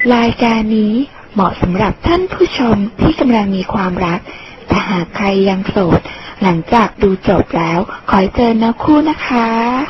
รายการนี้เหมาะสำหรับท่านผู้ชมที่กำลังมีความรักแต่หากใครยังโสดหลังจากดูจบแล้วขอเจอเนื้อคู่นะคะ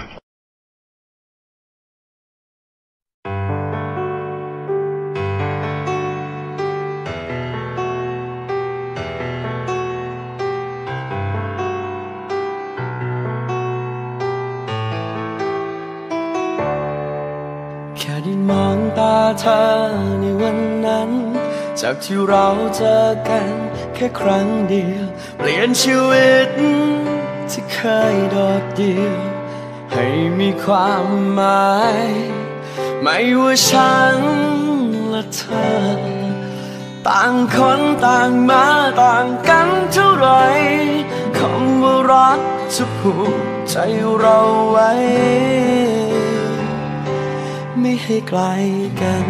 แค่ได้มองตาเธอในวันนั้นจากที่เราเจอกันแค่ครั้งเดียวเปลี่ยนชีวิตที่เคยโดดเดี่ยวให้มีความหมายไม่ว่าฉันและเธอต่างคนต่างมาต่างกันเท่าไรคำว่ารักจะผูกใจเราไว้ไม่ให้ไกลกัน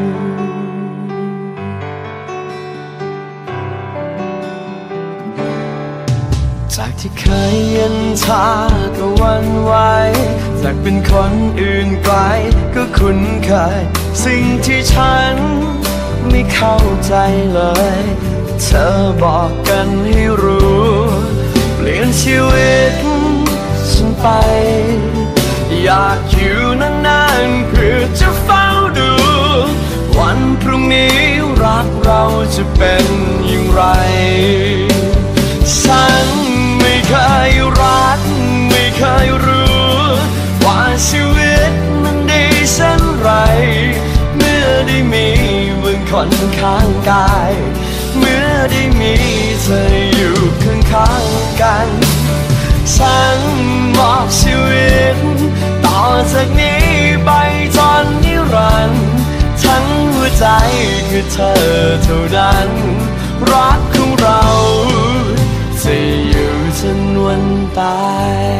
จากที่เคยเย็นชาก็หวั่นไหวจากเป็นคนอื่นไกลก็คุ้นเคยสิ่งที่ฉันไม่เข้าใจเลยเธอบอกกันให้รู้เปลี่ยนชีวิตฉันไปอยากอยู่นานๆเพื่อจะเฝ้าดูวันพรุ่งนี้รักเราจะเป็นอย่างไรฉันไม่เคยรักไม่เคยรู้ว่าชีวิตมันดีเช่นไรเมื่อได้มีมึงคนข้างกายเมื่อได้มีเธออยู่ข้างๆกันฉันมอบชีวิตต่อจากนี้ไปจนนิรันดร์ทั้งหัวใจคือเธอเท่านั้นรักของเราจะอยู่จนวันตาย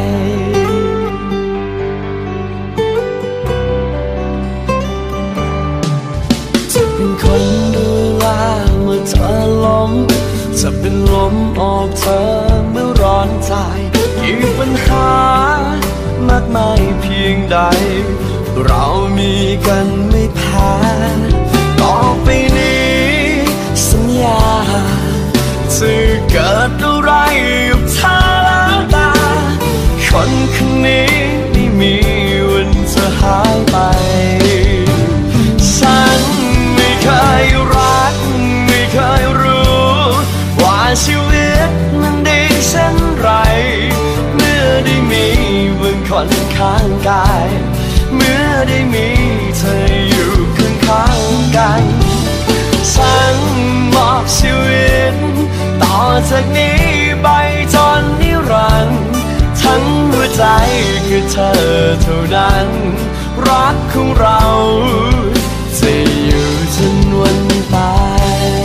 จะเป็นคนดูแลเมื่อเธอล้มจะเป็นลมออกเธอเมื่อร้อนใจกี่ปัญหามากมายเพียงใดเรามีกันไม่แพ้ต่อไปนี้สัญญาจะเกิดอะไรกับเธอแล้วตาคนคนนี้ไม่มีวันจะหายไปฉันไม่เคยรักไม่เคยรู้ว่าชีวิตมันดีเช่นไรเมื่อได้มีมึงคนข้างกายเมื่อได้มีเธออยู่ข้างๆกันฉันมอบชีวิตต่อจากนี้ไปจนนิรันดร์ทั้งหัวใจคือเธอเท่านั้นรักของเราจะอยู่จนวันตาย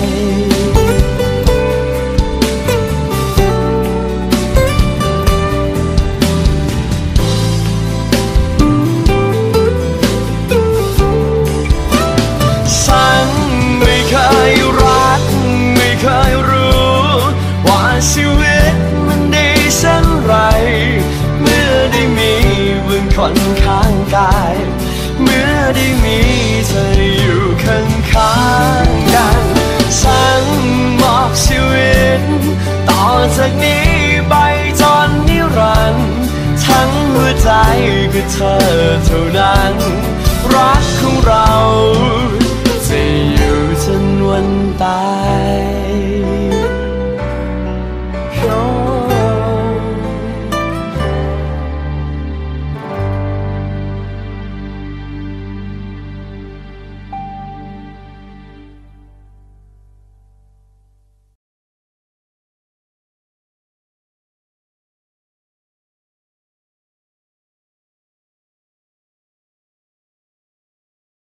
ฉันไม่เคยรักไม่เคยรู้ว่าชีวิตมันดีเช่นไรเมื่อได้มีมึงคนข้างกายเมื่อได้มีเธออยู่ข้างๆกันฉันมอบชีวิตต่อจากนี้ไปจนนิรันดร์ทั้งหัวใจคือเธอเท่านั้นรักของเรา